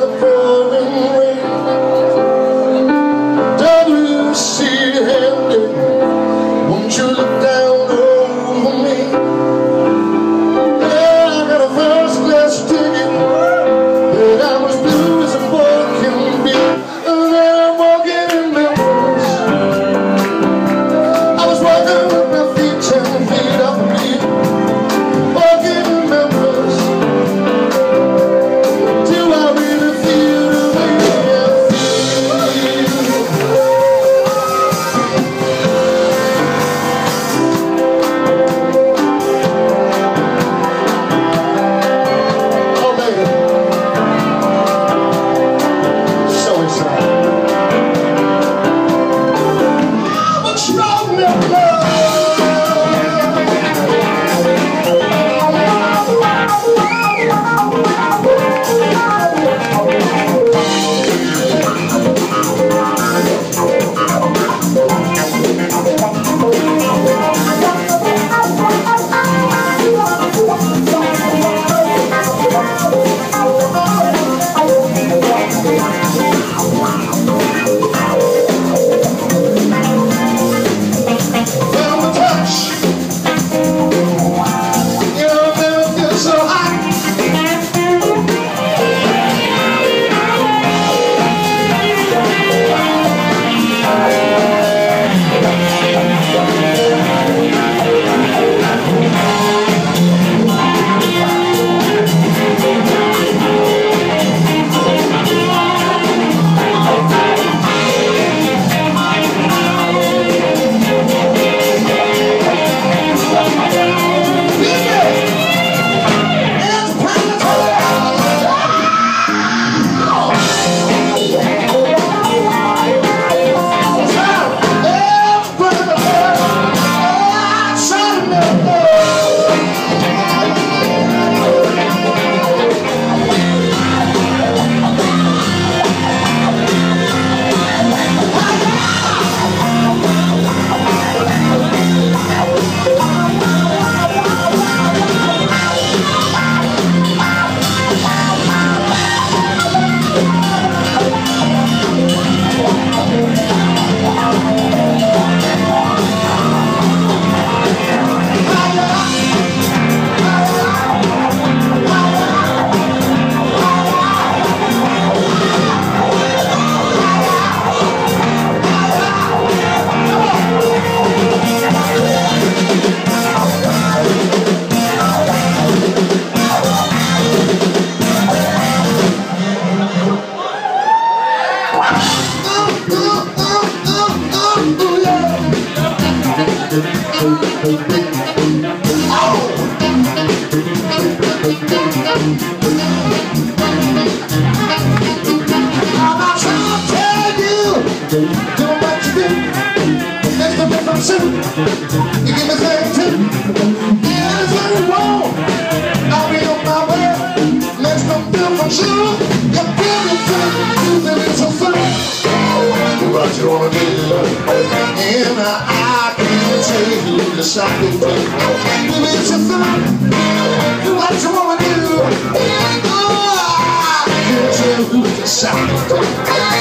the pouring rain. W.C.Handy, won't you look down over me? Yeah, I got a first class ticket, but I'm as blue as a boy can be. And then I'm walking in Memphis. I was walking with my feet 10 feet off me. Walking in Memphis. Do I really feel the way I feel? Oh, baby. So excited. What's wrong with love? You give me thing too. Anything wrong, I'll be on my way. Let's go different you. You give me thing, then it's a thing. What you wanna do? And I can't tell you the something. Maybe it's a thing. What you wanna do? Oh, I can't tell you the something.